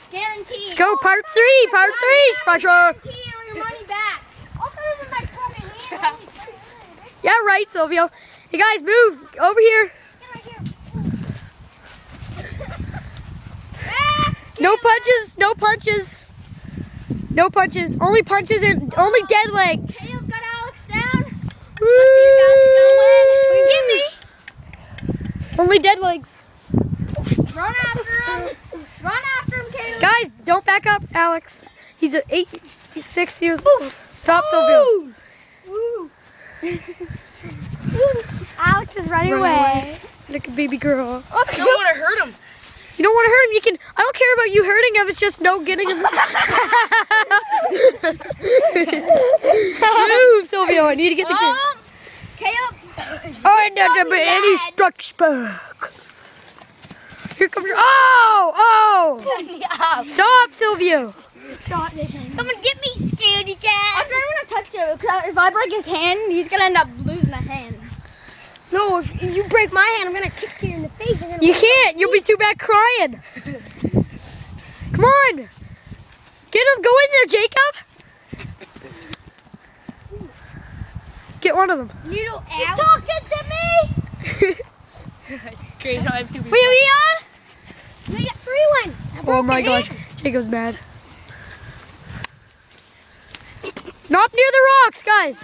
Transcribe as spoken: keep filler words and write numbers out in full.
Guaranteed. Let's go, part three. Part three, special. Guaranteed your money back. Also, even my fucking hand. Yeah, right, Silvio. Hey guys, move over here. No punches. No punches. No punches. Only punches and only dead legs. Caleb got Alex down. Woo! Let's see if Alex is gonna win. Give me. Only dead legs. Run after him. Run after him, Caleb. Guys, don't back up, Alex. He's a eight, he's six years old. Stop, Silvio. Woo. Alex is running Run away. away. Like a baby girl. I don't want to hurt him. You don't want to hurt him. You can. I don't care about you hurting him. It's just no getting him. Move, Silvio. I need to get the. Um, Caleb. Oh, I don't have any structure. Here comes. Oh, oh! Stop, Silvio. Stop this. Come and get me, scaredy I cat. was not gonna touch him because if I break his hand, he's gonna end up losing a hand. No, if you break my hand, I'm gonna kick you in the face. And then You can't. You'll be too bad crying. Come on. Get him. Go in there, Jacob. Get one of them. Little You Alex. talking to me? Great, I have two people. Wait, are we on? We got three one. Oh my gosh. Jacob's mad. Not near the rocks, guys.